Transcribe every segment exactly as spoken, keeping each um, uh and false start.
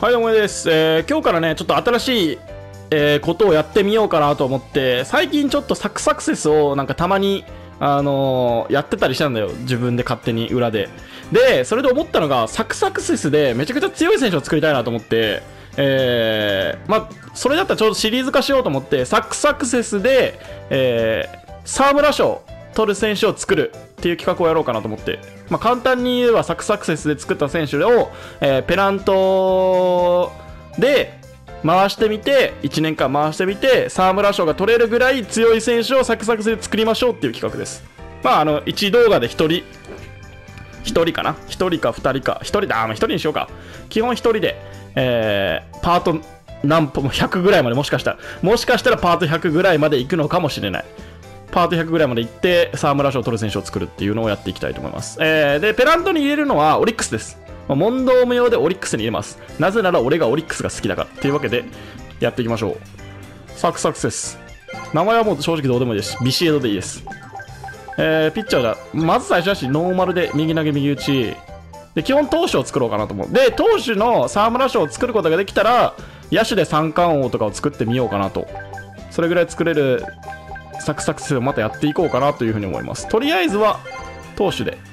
はい、どうもです。えー、今日からね、ちょっと新しい、えー、ことをやってみようかなと思って、最近ちょっとサクサクセスをなんかたまに、あのー、やってたりしたんだよ。自分で勝手に裏で。で、それで思ったのが、サクサクセスでめちゃくちゃ強い選手を作りたいなと思って、えー、まあ、それだったらちょうどシリーズ化しようと思って、サクサクセスで、えー、沢村賞取る選手を作るっていう企画をやろうかなと思って、まあ、簡単に言えばサクサクセスで作った選手を、えー、ペナントで回してみて、いちねんかん回してみて、沢村賞が取れるぐらい強い選手をサクサクセスで作りましょうっていう企画です。まあ、あの、いち動画でひとり、ひとりかな ?ひとり かふたりか、ひとりだ、まあ、ひとりにしようか。基本ひとりで、えー、パート何歩もひゃくぐらいまでもしかしたら、もしかしたらパートひゃくぐらいまで行くのかもしれない。パートひゃくぐらいまで行って沢村賞を取る選手を作るっていうのをやっていきたいと思います。えー、でペナントに入れるのはオリックスです。問答無用でオリックスに入れます。なぜなら俺がオリックスが好きだからっていうわけでやっていきましょう。サクサクセス、名前はもう正直どうでもいいですし、ビシエドでいいです。えー、ピッチャーだ、まず最初だしノーマルで右投げ右打ちで、基本投手を作ろうかなと思う。で投手の沢村賞を作ることができたら野手で三冠王とかを作ってみようかなと。それぐらい作れるサクサクセスをまたやっていこうかなというふうに思います。とりあえずは投手で、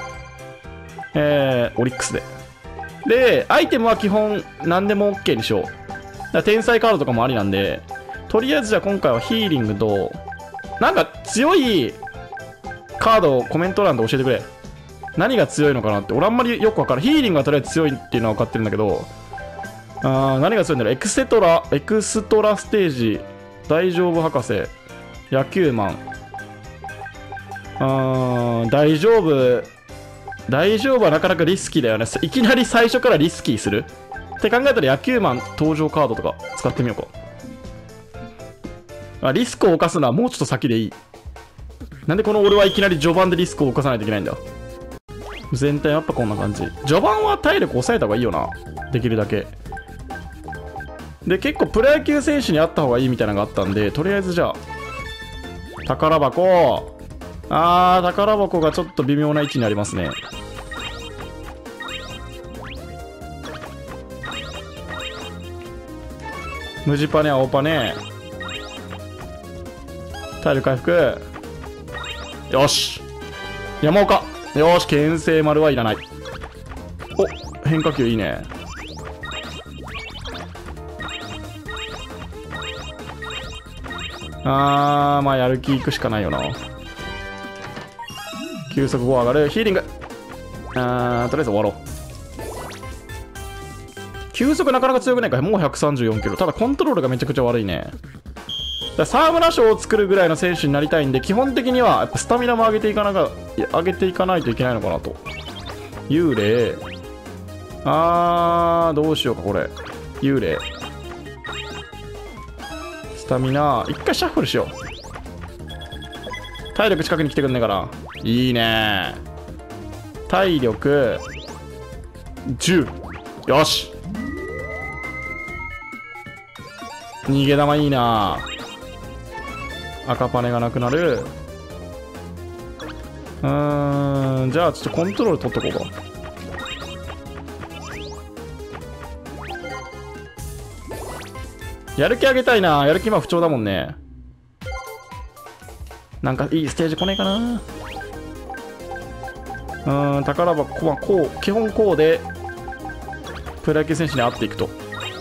えー、オリックスで。で、アイテムは基本何でも OK にしよう。だから天才カードとかもありなんで、とりあえずじゃあ今回はヒーリングと、なんか強いカードをコメント欄で教えてくれ。何が強いのかなって。俺あんまりよくわからん。ヒーリングはとりあえず強いっていうのは分かってるんだけど、あー、何が強いんだろう。エクセトラ、エクストラステージ、大丈夫博士、野球マン、あー、大丈夫大丈夫はなかなかリスキーだよね。いきなり最初からリスキーするって考えたら野球マン登場カードとか使ってみようか。あ、リスクを冒すのはもうちょっと先でいい。なんでこの俺はいきなり序盤でリスクを冒さないといけないんだ。全体やっぱこんな感じ。序盤は体力抑えた方がいいよな、できるだけ。で結構プロ野球選手にあった方がいいみたいなのがあったんで、とりあえずじゃあ宝箱、あー、宝箱がちょっと微妙な位置にありますね。無地パネ、青パネ、体力回復、よし、山岡、よし、牽制丸はいらない。お、変化球いいね。あー、まあやる気いくしかないよな。球速ご上がる。ヒーリング、あー、とりあえず終わろう。球速なかなか強くないか。もうひゃくさんじゅうよんキロ。ただコントロールがめちゃくちゃ悪いね。だ沢村賞を作るぐらいの選手になりたいんで、基本的にはやっぱスタミナも上げていかなか上げていかないといけないのかなと。幽霊、あー、どうしようかこれ。幽霊、スタミナ、一回シャッフルしよう。体力近くに来てくんねえかな。いいね。体力じゅう、よし。逃げ玉いいな。赤パネがなくなる。うーん、じゃあちょっとコントロール取っとこうか。やる気上げたいな。やる気今不調だもんね。なんかいいステージ来ねえかな。うーん、宝箱、まあ、こう基本こうでプロ野球選手に合っていくと。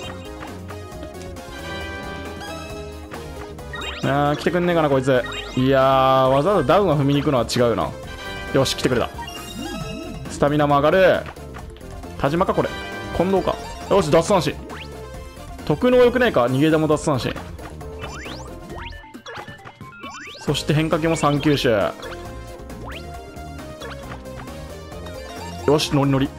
あー、来てくんねえかなこいつ。いやー、わざわざダウンは踏みに行くのは違うよな。よし、来てくれた。スタミナも上がる。田島かこれ、近藤か。よし、奪三振。特能よくねえか。逃げ玉奪三振。そして変化球もさん球種。よし、ノリノリ。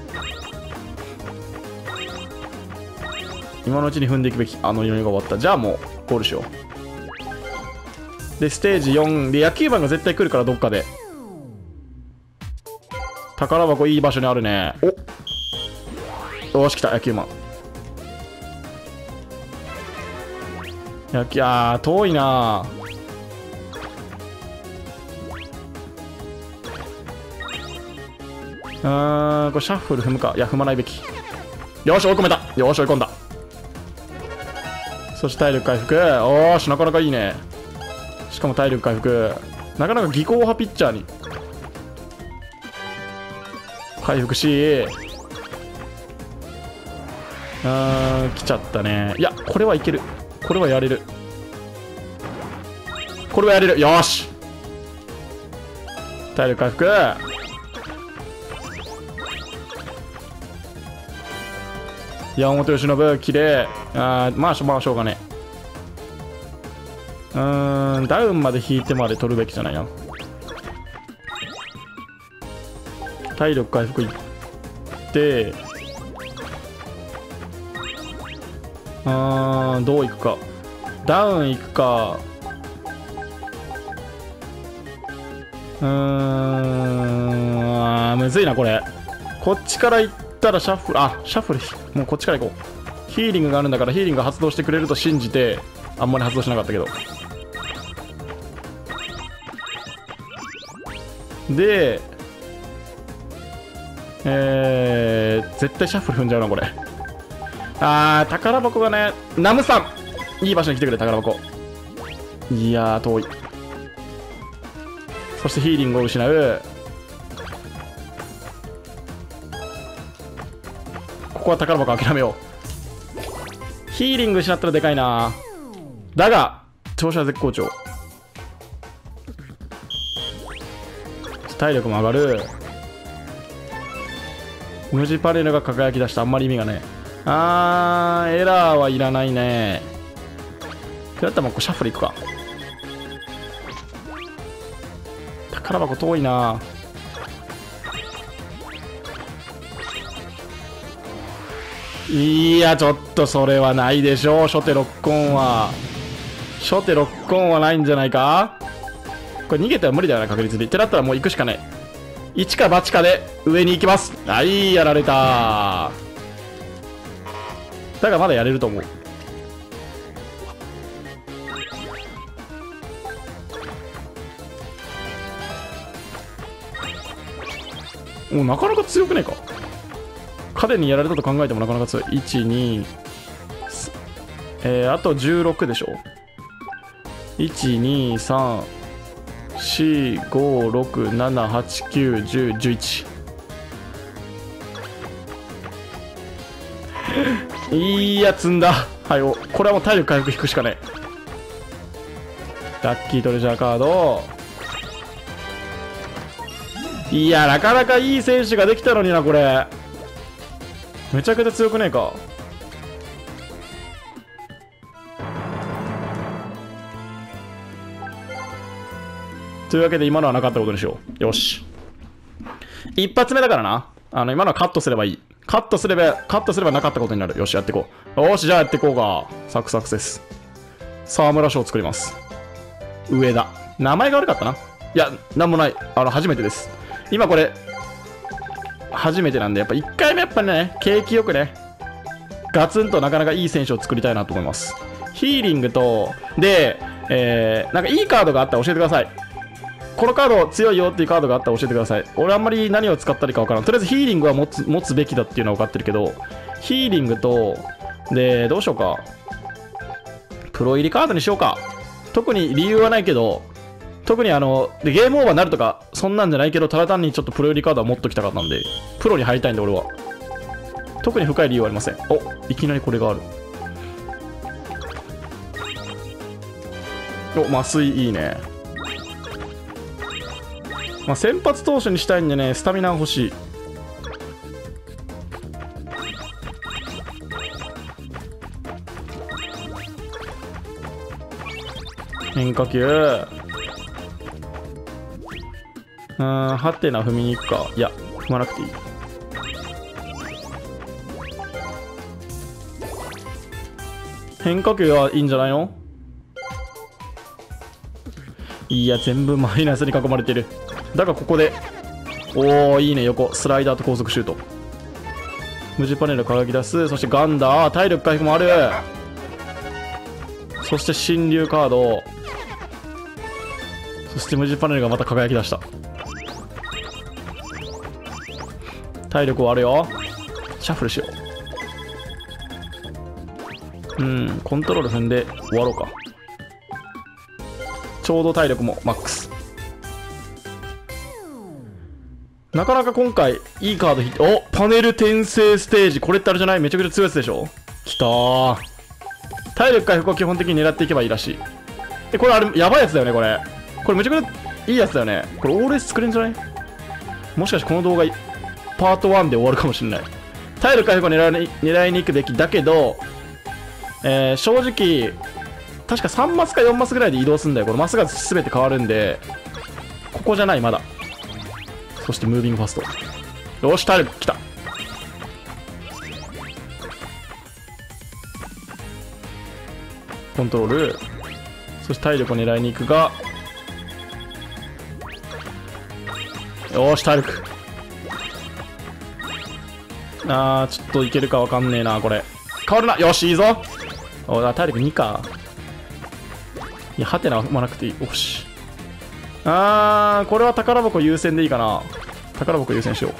今のうちに踏んでいくべき。あのノリが終わった。じゃあもうゴールしよう。でステージよんで野球盤が絶対来るから、どっかで。宝箱いい場所にあるね。お、よし来た野球盤。野球、あー遠いな。うーん、これシャッフル踏むか。いや踏まないべき。 よし追い込めた。よし追い込んだ。そして体力回復。おーしなかなかいいね。しかも体力回復。なかなか技巧派ピッチャーに回復し、うーん来ちゃったね。いやこれはいける。これはやれる。これはやれる。よーし体力回復。山本由伸綺麗。あーまあしょまあしょうがねえ。うーんダウンまで引いてまで取るべきじゃないな。体力回復いってあーどういくか。ダウンいくか。うーんあーむずいなこれ。こっちから行ったらシャッフル、あシャッフルもうこっちから行こう。ヒーリングがあるんだからヒーリングが発動してくれると信じてあんまり発動しなかったけど。でえー、絶対シャッフル踏んじゃうなこれ。あー宝箱がね。ナムさんいい場所に来てくれ。宝箱いやー遠い。そしてヒーリングを失う。ここは宝箱諦めよう。ヒーリング失ったらでかいな。だが調子は絶好調。体力も上がる。無地パネルが輝き出した。あんまり意味がね。あーエラーはいらないね。だったらもうこうシャッフルいくか。宝箱遠いな。いやちょっとそれはないでしょう。初手ロックオンは初手ロックオンはないんじゃないか。これ逃げては無理だよな確率で。ってなったらもう行くしかない。一か八かで上に行きます。はいやられた。だがまだやれると思う。もうなかなか強くねえか。彼にやられたと考えてもなかなか強い。いち、に、えー、あとじゅうろくでしょ。いち、に、さん、よん、ご、ろく、なな、はち、きゅう、じゅう、じゅういち。いいや積んだ。はいおこれはもう体力回復引くしかない。ラッキートレジャーカード。いやなかなかいい選手ができたのになこれ。めちゃくちゃ強くねえか。というわけで今のはなかったことにしよう。よし一発目だからな。あの今のはカットすればいい。カットすればカットすればなかったことになる。よしやっていこう。よしじゃあやっていこうか。サクサクセス沢村賞を作ります。上田名前が悪かったな。いやなんもない。あの初めてです。今これ初めてなんでやっぱいっかいめやっぱね景気よくねガツンとなかなかいい選手を作りたいなと思います。ヒーリングとで、えー、なんかいいカードがあったら教えてください。このカード強いよっていうカードがあったら教えてください。俺あんまり何を使ったらいいか分からん。とりあえずヒーリングは持つ持つべきだっていうのは分かってるけど、ヒーリングとでどうしようか。プロ入りカードにしようか。特に理由はないけど、特にあのでゲームオーバーになるとかそんなんじゃないけど、ただ単にちょっとプロ入りカードは持っときたかったんで、プロに入りたいんで俺は。特に深い理由はありません。おいきなりこれがある。お麻酔いいね。まあ、先発投手にしたいんでね、スタミナ欲しい。変化球。うーん、ハテナ踏みに行くか。いや、踏まなくていい。変化球はいいんじゃないの？いや、全部マイナスに囲まれてる。だがここでおおいいね。横スライダーと高速シュート。無地パネル輝き出す。そしてガンダー体力回復もある。そして新竜カード。そして無地パネルがまた輝き出した。体力はあるよ。シャッフルしようん、コントロール踏んで終わろうか。ちょうど体力もマックス。なかなか今回いいカード引いて、お、パネル転生ステージ。これってあれじゃない？めちゃくちゃ強いやつでしょ。きたー。体力回復を基本的に狙っていけばいいらしい。え、これあれやばいやつだよね。これこれめちゃくちゃいいやつだよね。これオール S 作れんじゃない？もしかしてこの動画パートワンで終わるかもしれない。体力回復を狙いに狙いに行くべきだけど、えー、正直確かさんマスかよんマスぐらいで移動するんだよ。これマスが全て変わるんで、ここじゃないまだ。そしてムービングファスト。よし、体力来た。コントロール。そして体力を狙いに行くが、よし、体力。あー、ちょっといけるかわかんねえな、これ。変わるな。よし、いいぞ。お、体力にか。いや、ハテナは踏まなくていい。よし。あー、これは宝箱優先でいいかな。宝箱優先しよ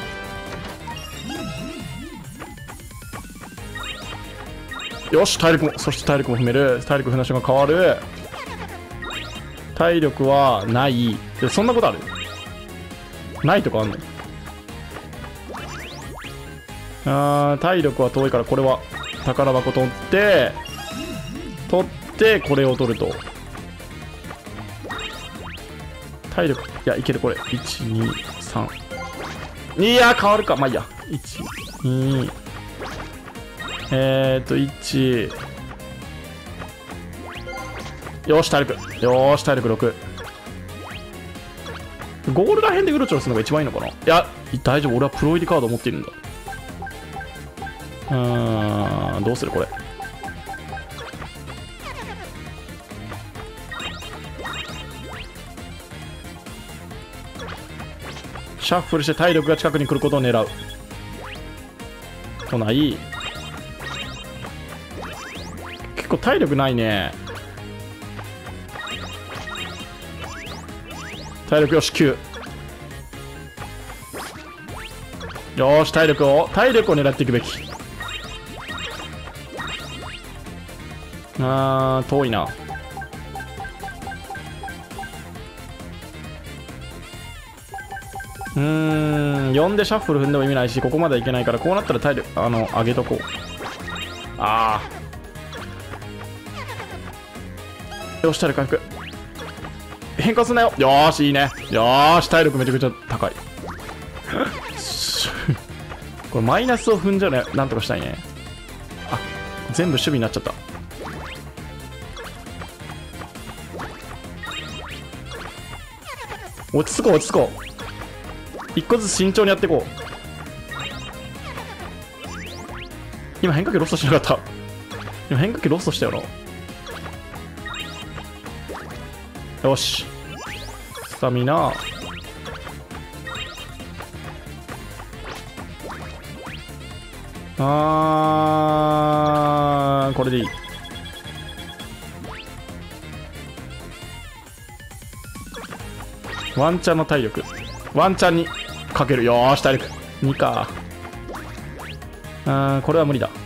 う。よし、体力も、そして体力も踏める。体力踏んだ瞬間変わる。体力はない。で、そんなことある？ないとかあんの？あー、体力は遠いから、これは宝箱取って、取ってこれを取ると。体力、いや、いける、これ。いち、に、さん。いや、変わるか。まあいいや。いち、に、えーっと、いち。よし、体力。よーし、体力ろく。ゴールらへんでうろちょろするのが一番いいのかな。いや、大丈夫。俺はプロ入りカードを持っているんだ。うーん、どうするこれ。シャッフルして体力が近くに来ることを狙う。来ない。結構体力ないね。体力よし、きゅう。よーし、体力を体力を狙っていくべき。あー、遠いな。うーん、よんでシャッフル踏んでも意味ないし、ここまではいけないから、こうなったら体力、あの、上げとこう。あー。よし、体力回復。変化すんなよ。よーし、いいね。よーし、体力めちゃくちゃ高い。これマイナスを踏んじゃうね。なんとかしたいね。あ、全部守備になっちゃった。落ち着こう、落ち着こう。一個ずつ慎重にやっていこう。今変化球ロストしなかった。今変化球ロストしたよな。よし、スタミナ。あー、これでいい。ワンチャンの体力、ワンチャンにかける。よーし、体力にか。うーん、これは無理だ。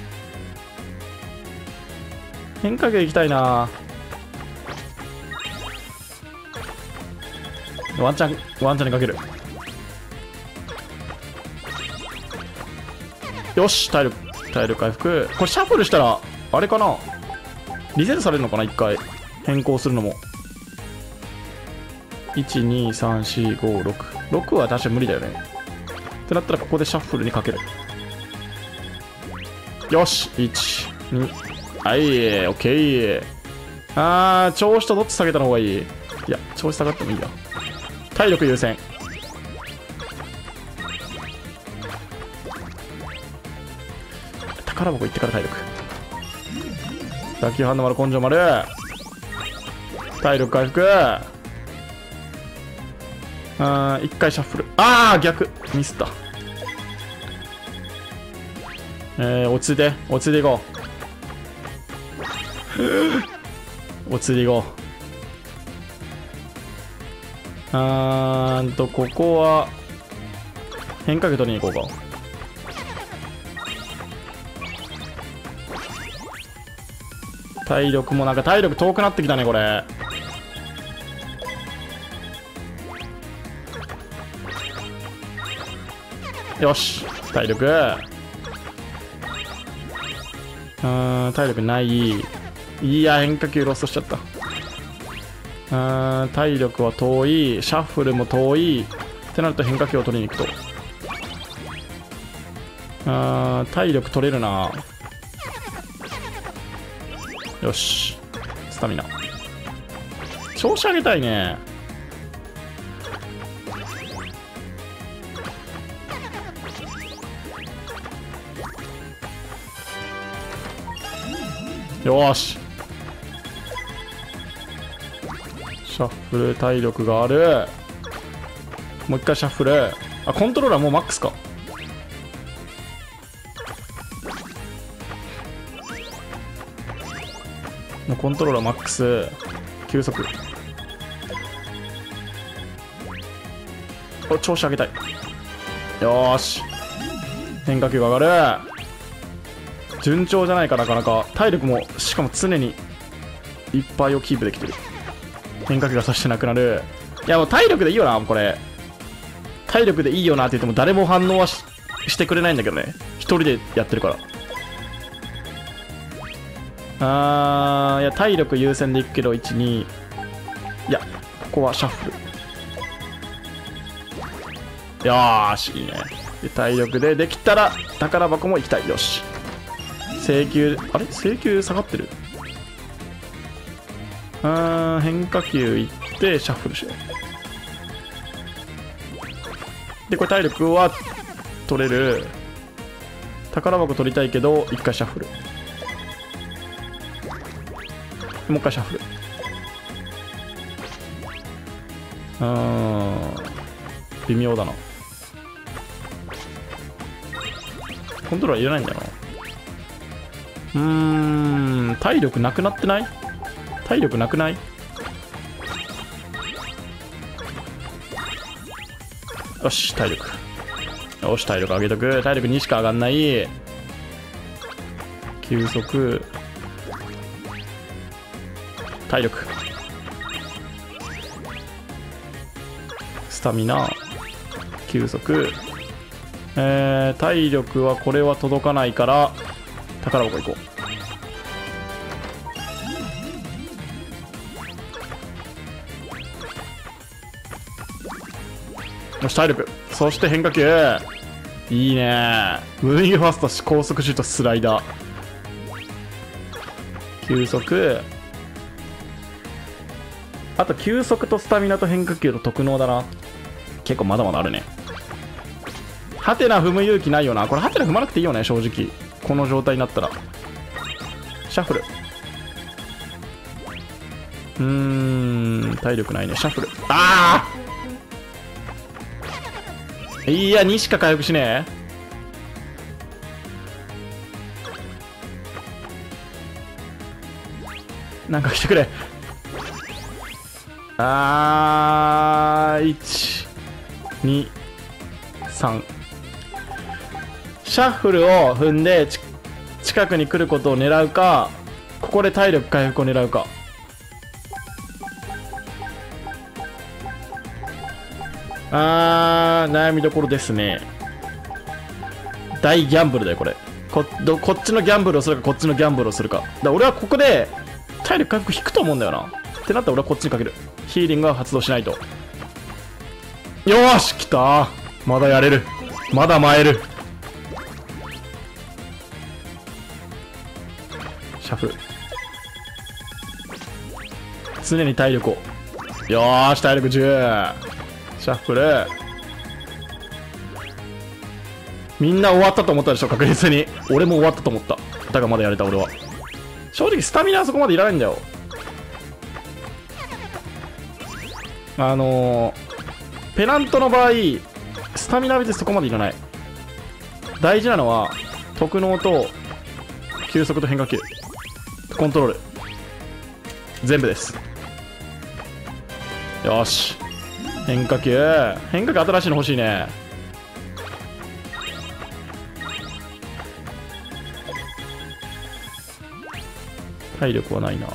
変化球いきたいな。ワンチャン、ワンチャンにかける。よし、体力、体力回復。これシャッフルしたらあれかな、リセットされるのかな。一回変更するのも。いち、に、さん、し、ご、ろく。ろくは確かに無理だよね。ってなったらここでシャッフルにかける。よし、いち、に。はい、オッケー。あー、調子とどっち下げたの方がいい。いや、調子下がってもいいや。体力優先。宝箱行ってから体力。打球反応丸、根性丸。体力回復。あー、一回シャッフル。あー、逆ミスった。えー、落ち着いて落ち着いていこう。落ち着いていこう。あーんと、ここは変化球取りに行こうか。 体力もなんか体力遠くなってきたねこれ。よし体力、うーん体力ない。いや変化球ロストしちゃった。うーん体力は遠い。シャッフルも遠いってなると変化球を取りに行くと、うーん体力取れるな。よしスタミナ調子上げたいね。よーしシャッフル体力がある。もう一回シャッフル。あコントローラーもうマックスか。もうコントローラーマックス急速。お調子上げたい。よーし変化球が上がる。順調じゃないか。なかなか体力もしかも常にいっぱいをキープできてる。変化球がそしてなくなる。いやもう体力でいいよなこれ。体力でいいよなって言っても誰も反応は し, してくれないんだけどね。一人でやってるから。あーいや体力優先でいくけどいちに。いやここはシャッフル。よーしいいね。で体力でできたら宝箱も行きたい。よし請求あれ請求下がってる。うーん変化球いってシャッフルしよう。でこれ体力は取れる。宝箱取りたいけど一回シャッフル。もう一回シャッフル。うーん微妙だな。コントローラーいらないんだよな。うーん体力なくなってない？体力なくない？よし体力。よし体力上げとく。体力にしか上がんない。急速体力スタミナ急速、えー、体力はこれは届かないから宝箱行こう。よし体力そして変化球いいね。ムービングファースト高速シュートスライダー急速。あと急速とスタミナと変化球と特能だな。結構まだまだあるね。ハテナ踏む勇気ないよな。これハテナ踏まなくていいよね正直。この状態になったらシャッフル。うーん体力ないね。シャッフル。ああいやにしか回復しねえ。なんか来てくれ。あーいちにさんシャッフルを踏んでち近くに来ることを狙うか、ここで体力回復を狙うか。あー悩みどころですね。大ギャンブルだよこれ。 こ, どこっちのギャンブルをするかこっちのギャンブルをするか。だから俺はここで体力回復引くと思うんだよな。ってなったら俺はこっちにかける。ヒーリングは発動しないと。よーし来たー。まだやれる。まだ参る。シャッフル常に体力を。よーし体力じゅうシャッフル。みんな終わったと思ったでしょ確実に。俺も終わったと思った。だがまだやれた俺は。正直スタミナはそこまでいらないんだよ。あのー、ペナントの場合スタミナ別にそこまでいらない。大事なのは特能と急速と変化球コントロール全部です。よし変化球変化球新しいの欲しいね。 体力はないな。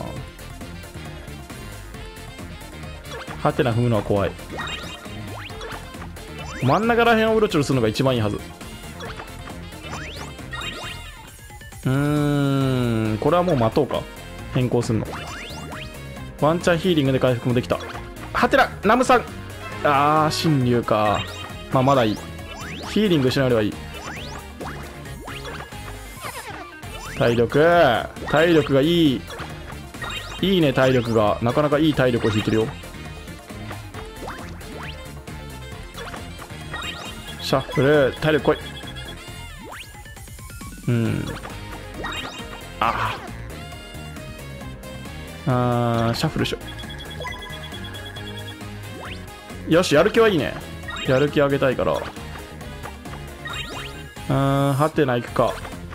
ハテナ踏むのは怖い。真ん中ら辺をうろちょろするのが一番いいはず。うーん、これはもう待とうか。変更するの。ワンチャンヒーリングで回復もできた。ハテナナムさん、あー侵入か。まあまだいい。ヒーリングしないよりはいい。体力体力がいい。いいね。体力がなかなかいい体力を引いてるよ。シャッフル体力来い。うんああシャッフルしよう。よし、やる気はいいね。やる気上げたいから。うーん、ハテナ行くか。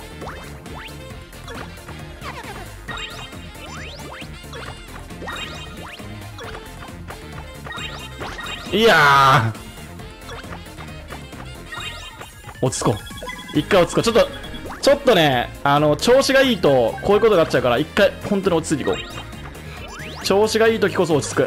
いやー、落ち着こう。一回落ち着こう。ちょっとちょっとね、あの調子がいいとこういうことになっちゃうから、一回本当に落ち着いていこう。調子がいい時こそ落ち着く。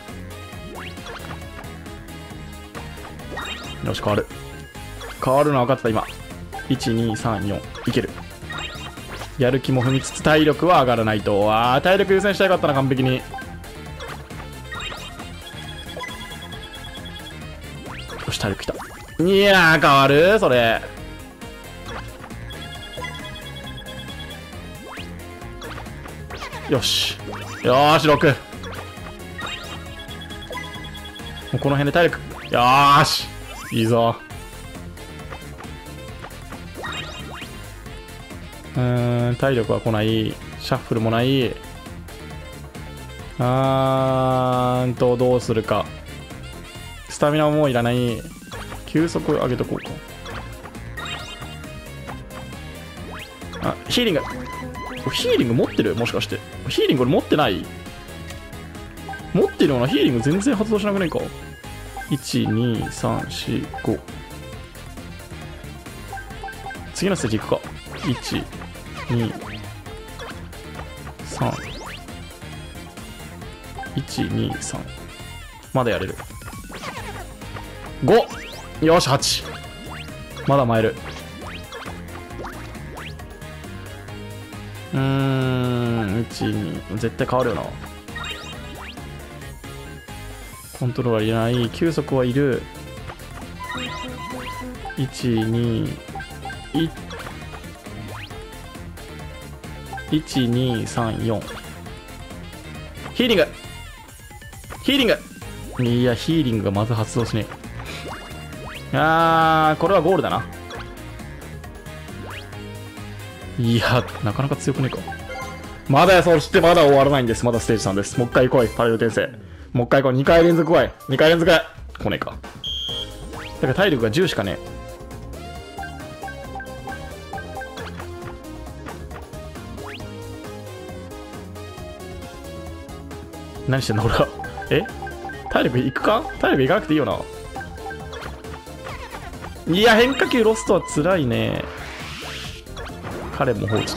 よし、変わる変わるのは分かってた。今いちにさんよんいける。やる気も踏みつつ体力は上がらないと。あー、体力優先したらよかったな。完璧に。よし、体力きた。いやー、変わるそれ。よしよーし、ろく。もうこの辺で体力。よーし、いいぞ。うーん、体力は来ない。シャッフルもない。あーんと、どうするか。スタミナももういらない。急速上げとこうか。あ、ヒーリング。ヒーリング持ってる？もしかして。ヒーリング俺持ってない？持ってるような。ヒーリング全然発動しなくないか。いち、に、さん、よん、ご。次のステージ行くか。いち、に、さん。いち、に、さん。まだやれる。ご！よし、はち。まだ参る。うーん、いち、に。絶対変わるよな。コントローラーいらない。急速はいる。いち、に、いち、に、さん、よん。ヒーリングヒーリングいや、ヒーリングがまず発動しねえ。あー、これはゴールだな。いや、なかなか強くねえか。まだや、そしてまだ終わらないんです。まだステージさんです。もう一回来い、パレル転生。もう一回来い。にかい連続来い。にかい連続来ねえか。だから体力がじゅうしかねえ。何してんの俺は。え体力いくか。体力いかなくていいよな。いや、変化球ロストは辛いね。彼も放置。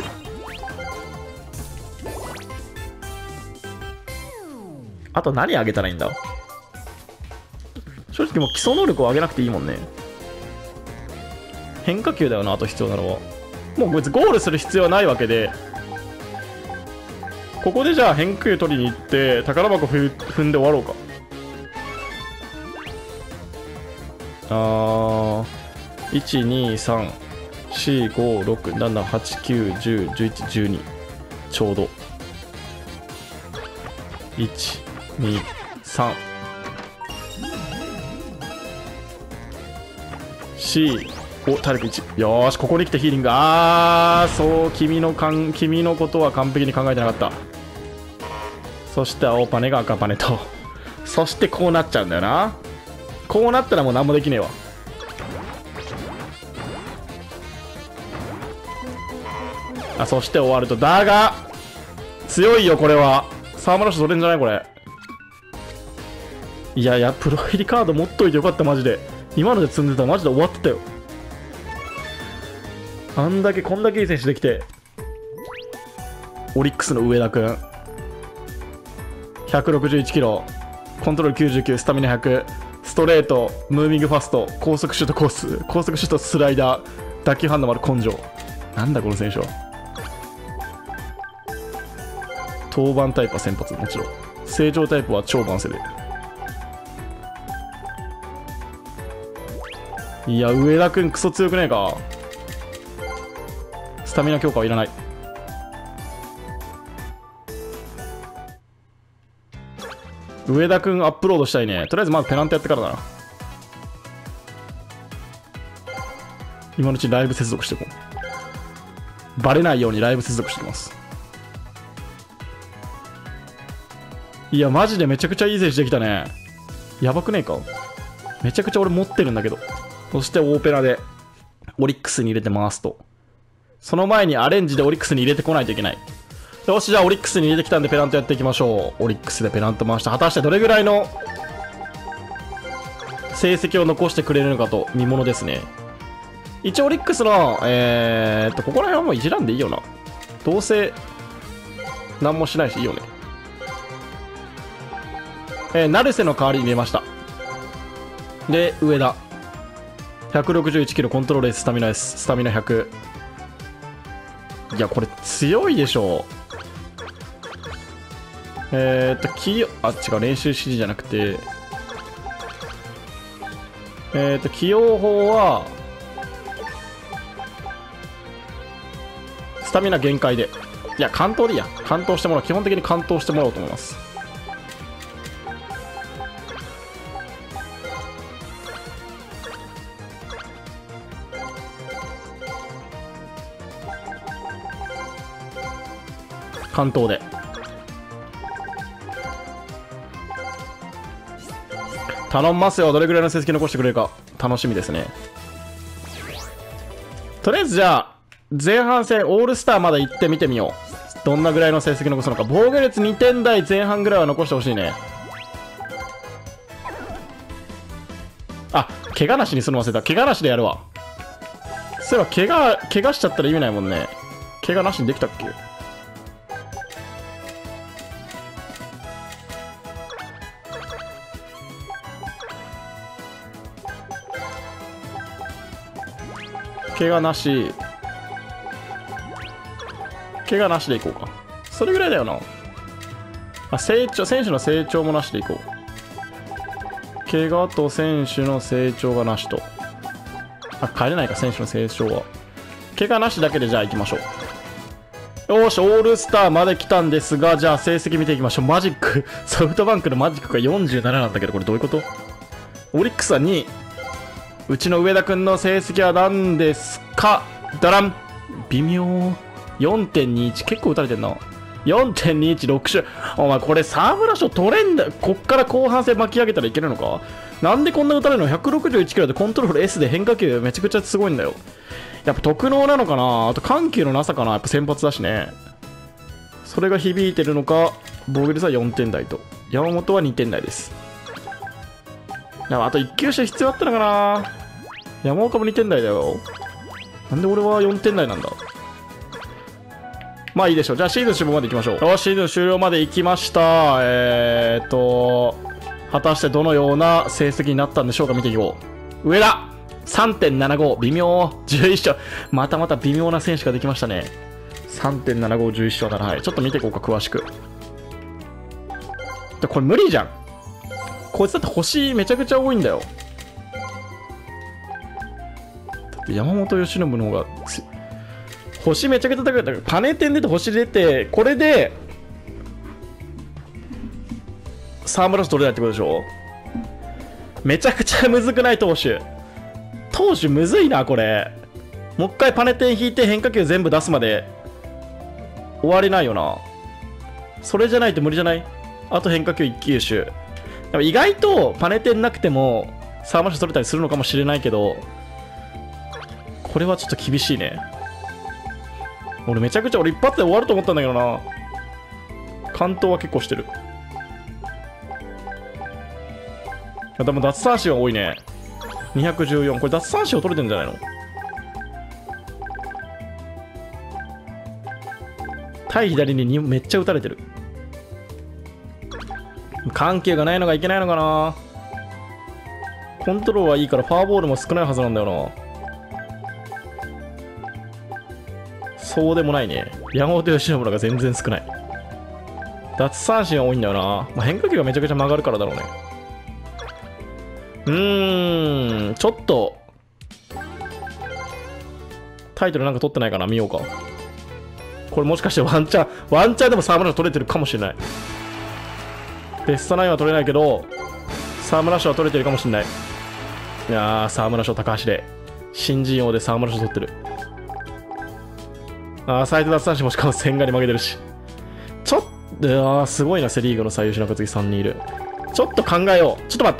あと何上げたらいいんだ。正直もう基礎能力を上げなくていいもんね。変化球だよな、あと必要なのは。もう別にゴールする必要はないわけで、ここでじゃあ変化球取りに行って宝箱ふ踏んで終わろうか。あー、いち、に、さん、よん、ご、ろく、なな、はち、きゅう、じゅう、じゅういち、じゅうに。ちょうどいち、に、さん、よん、お、体力いち。よーし、ここに来てヒーリング。あー、そう、君のかん君のことは完璧に考えてなかった。そして青パネが赤パネと。そしてこうなっちゃうんだよな。こうなったらもう何もできねえわ。あ、そして終わると。だが強いよこれは。沢村賞取れんじゃないこれ。いやいや、プロフィリカード持っといてよかった。マジで今ので積んでたらマジで終わってたよ。あんだけこんだけいい選手できて。 オリックスの上田くん。ひゃくろくじゅういちキロ、コントロールきゅうじゅうきゅう、スタミナひゃく、ストレート、ムービングファスト、高速シュートコース、高速シュートスライダー、打球反応もある根性。なんだこの選手は。登板タイプは先発、もちろん。成長タイプは超番セレ。いや、上田くんクソ強くねえか。スタミナ強化はいらない。上田くんアップロードしたいね。とりあえずまずペナントやってからだな。今のうちにライブ接続していこう。バレないようにライブ接続してきます。いやマジでめちゃくちゃいい選手できたね。やばくねえか。めちゃくちゃ俺持ってるんだけど。そしてオーペラでオリックスに入れて回すと。その前にアレンジでオリックスに入れてこないといけない。よし、じゃあオリックスに入れてきたんでペナントやっていきましょう。オリックスでペナント回した。果たしてどれぐらいの成績を残してくれるのかと見ものですね。一応オリックスのえーっとここら辺はもういじらんでいいよな。どうせ何もしないしいいよね。えー、成瀬の代わりに入れました。で上田ひゃくろくじゅういちキロ、コントロール S、スタミナ S、スタミナひゃく。いやこれ強いでしょ。えーっと起用、あ違う、練習指示じゃなくて、えーっと起用法はスタミナ限界で、いや完投でいいや。完投してもらう。基本的に完投してもらおうと思います。関東で頼みますよ。どれぐらいの成績残してくれるか楽しみですね。とりあえずじゃあ前半戦オールスターまで行ってみてみよう。どんなぐらいの成績残すのか。防御率にてん台前半ぐらいは残してほしいね。あ、怪我なしにするの忘れた。怪我なしでやるわ。そういえば怪我怪我しちゃったら意味ないもんね。怪我なしにできたっけ。怪我なし、怪我なしでいこうか。それぐらいだよな。あ、成長、選手の成長もなしでいこう。怪我と選手の成長がなしと。あ、帰れないか、選手の成長は。怪我なしだけでじゃあ行きましょう。よーし、オールスターまで来たんですが、じゃあ成績見ていきましょう。マジック、ソフトバンクのマジックがよんじゅうなななんだけど、これどういうこと？オリックスはにい。うちの上田くんの成績は何ですか？ダラン微妙 よんてんにいち 結構打たれてんな。 よんてんにいち、ろく 勝。お前これ沢村賞取れんだ。こっから後半戦巻き上げたらいけるのか。なんでこんな打たれるの？ ひゃくろくじゅういちキロでコントロール S で変化球めちゃくちゃすごいんだよ。やっぱ特能なのかな。あと緩急のなさかな。やっぱ先発だしね。それが響いてるのか。防御率はよんてん台と、山本はにてん台です。あといっ球種必要だったのかな。山岡もにてん台だよ。なんで俺はよんてん台なんだ。まあいいでしょう。じゃあシーズン終了まで行きましょう。よし、シーズン終了まで行きました。えーっと果たしてどのような成績になったんでしょうか。見ていこう。上田 さんてんななご 微妙じゅういっ勝。またまた微妙な選手ができましたね。 さんてんななご じゅういっ勝なら、はい、ちょっと見ていこうか詳しく。でこれ無理じゃん。こいつだって星めちゃくちゃ多いんだよ。だって山本由伸の方が星めちゃくちゃ高い。だからパネテン出て星出て、これで沢村賞取れないってことでしょ。めちゃくちゃむずくない？投手投手むずいなこれ。もう一回パネテン引いて変化球全部出すまで終わりないよな。それじゃないと無理じゃない？あと変化球いち球種。意外とパネテンなくても沢村賞取れたりするのかもしれないけど、これはちょっと厳しいね。俺めちゃくちゃ俺一発で終わると思ったんだけどな。完投は結構してる。でも奪三振は多いね。にひゃくじゅうよん。これ奪三振を取れてるんじゃないの？ 対左ににめっちゃ打たれてる。緩急がないのがいけないのかな。コントロールはいいからフォアボールも少ないはずなんだよな。そうでもないね。山本由伸が全然少ない。奪三振が多いんだよな。まあ、変化球がめちゃくちゃ曲がるからだろうね。うーん、ちょっとタイトルなんか取ってないかな、見ようか。これもしかしてワンチャンワンチャンでも沢村賞取れてるかもしれない。ベストナインは取れないけど沢村賞は取れてるかもしれない。いやー、沢村賞高橋で新人王で沢村賞取ってる。あー、最多奪三振もしかも千賀に負けてるし、ちょっとあーすごいな。セリーグの最優秀中継ぎさんにんいる。ちょっと考えよう。ちょっと待って、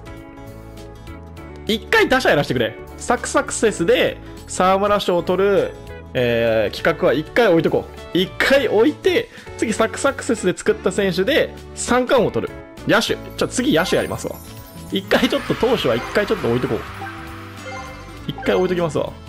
一回打者やらせてくれ。サクサクセスで沢村賞を取る、えー、企画は一回置いとこう。一回置いて、次サクサクセスで作った選手で三冠王を取る。野手、ちょっと次野手やりますわ。一回ちょっと投手は一回ちょっと置いとこう。一回置いときますわ。